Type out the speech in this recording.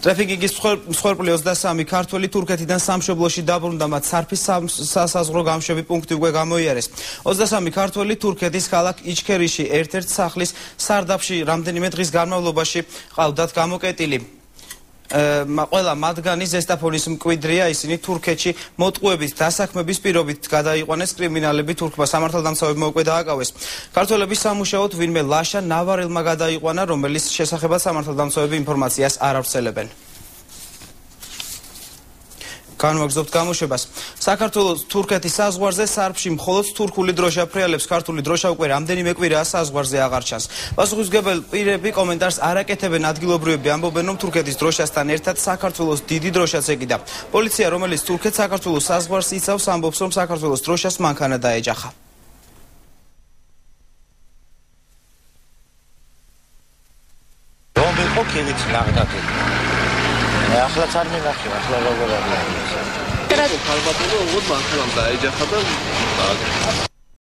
ტრაფიკინგის მსხვერპლი 23 ქართველი თურქეთიდან სამშობლოში დაბრუნდა, მათ სარფის სასაზღვრო გამშვები პუნქტი უკვე გამოიარეს. 23 ქართველი თურქეთის ქალაქ იჩქერიში ერთ-ერთ სახლის სარდაფში რამდენიმე დღის განმავლობაში ყავდათ გამოკეტილი. ყველა მათგანი ზესტაფონის მკვიდრია, ისინი თურქეთში მოტყუებით დასაქმების პირობით გადაიყვანეს კრიმინალები, თურქმა სამართალდამცავებმა უკვე დააკავეს. ქართველების სამუშაოდ ვინმე ლაშა ნავარელმა გადაიყვანა, რომელიც შესახებაც სამართალდამცავები ინფორმაციას არ ავრცელებენ. განვაგრძობთ გამოშვებას. საქართველოს თურქეთის საზღვარზე სარფში მხოლოდ თურქული დროშა ფრიალებს, ქართული დროშა უკვე რამდენიმე კვირაა საზღვარზე აღარ ჩანს. პასუხისმგებელი პირები კომენტარს არ აკეთებენ, ადგილობრივები ამბობენ, რომ თურქეთის დროშასთან ერთად საქართველოს დიდი დროშაც ეკიდა. პოლიცია, რომელიც თურქეთ-საქართველოს საზღვარს იცავს, ამბობს, რომ საქართველოს დროშას მანქანა დაეჯახა. ახლაც არ მენახე, ახლა როგორ არის. ქალბატონო, უგოდ მანქანამ დაეჯახა და